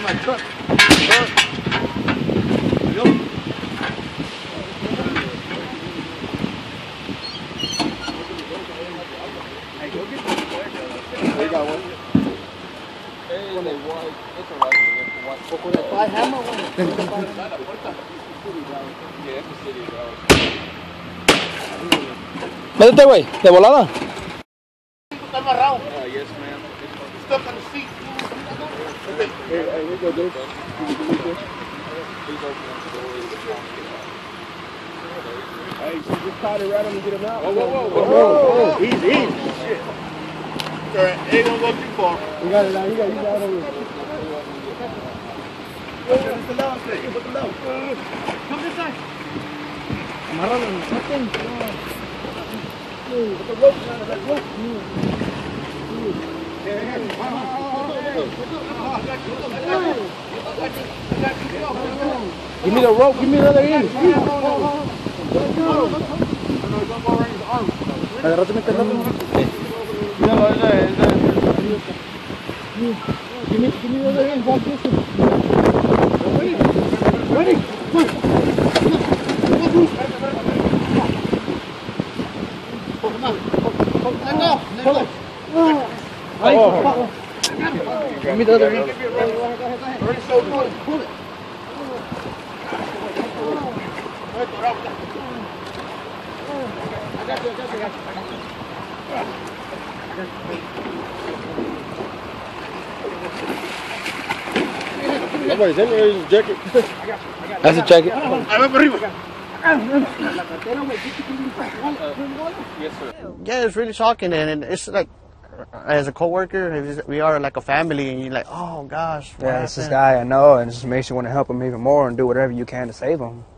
my truck. Hey, go get this. They got one. Métete, güey, de volada. Está amarrado. Yes, ma'am. Stuck on the seat. Here we go, dude. Hey, so just tie the rat on and get him out. Whoa. Easy. Shit. Alright, ain't gonna go too far. You got it out. You got it over here. Put the low. Come this side. Amárralo en el sartén. Put the rope down to that rope. Give me the rope. Give me the other end. Agárrate mi teléfono. Give me the other end. Walk this way. Ready? Give me the other end. Pull it. I got you. Nobody's in there. There's a jacket. That's a jacket. Yes, sir. Yeah, it's really shocking, and it's like, as a coworker, we are like a family, and you're like, oh gosh. Yeah, it's this guy I know, and it just makes you want to help him even more and do whatever you can to save him.